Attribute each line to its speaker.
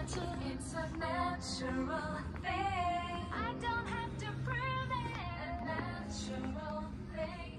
Speaker 1: It's a natural thing. I don't have to prove it. A natural thing.